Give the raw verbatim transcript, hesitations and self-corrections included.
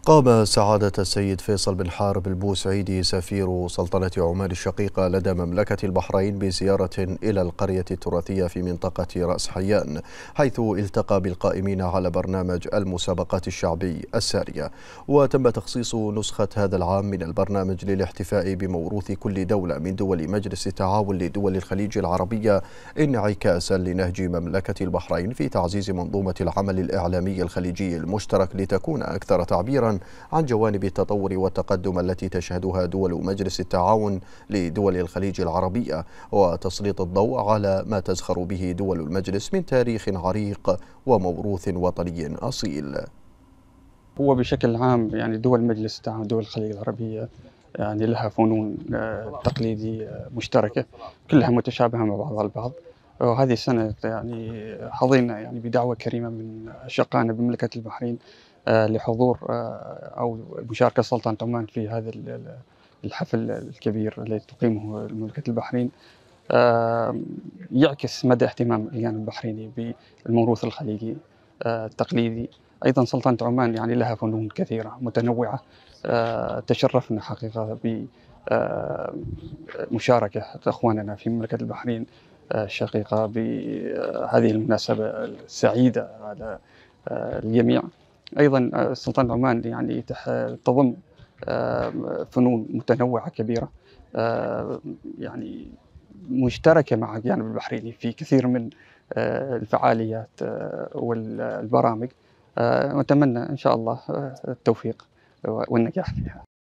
قام سعادة السيد فيصل بن حارب البوسعيدي سفير سلطنة عمان الشقيقة لدى مملكة البحرين بزيارة إلى القرية التراثية في منطقة رأس حيان، حيث التقى بالقائمين على برنامج المسابقات الشعبي السارية. وتم تخصيص نسخة هذا العام من البرنامج للاحتفاء بموروث كل دولة من دول مجلس التعاون لدول الخليج العربية، انعكاسا لنهج مملكة البحرين في تعزيز منظومة العمل الإعلامي الخليجي المشترك لتكون أكثر تعبيرا عن جوانب التطور والتقدم التي تشهدها دول مجلس التعاون لدول الخليج العربية، وتسليط الضوء على ما تزخر به دول المجلس من تاريخ عريق وموروث وطني أصيل. هو بشكل عام يعني دول مجلس التعاون دول الخليج العربية يعني لها فنون تقليدية مشتركة كلها متشابهة مع بعضها البعض. وهذه السنة يعني حظينا يعني بدعوة كريمة من أشقائنا بمملكة البحرين لحضور أو مشاركة سلطنة عمان في هذا الحفل الكبير الذي تقيمه مملكة البحرين، يعكس مدى اهتمام الجانب البحريني بالموروث الخليجي التقليدي. أيضا سلطنة عمان يعني لها فنون كثيرة متنوعة، تشرفنا حقيقة بمشاركة أخواننا في مملكة البحرين الشقيقة بهذه المناسبة السعيدة على الجميع. أيضا سلطنة عمان يعني تضم فنون متنوعة كبيرة يعني مشتركة مع الجانب البحريني في كثير من الفعاليات والبرامج. نتمنى إن شاء الله التوفيق والنجاح فيها.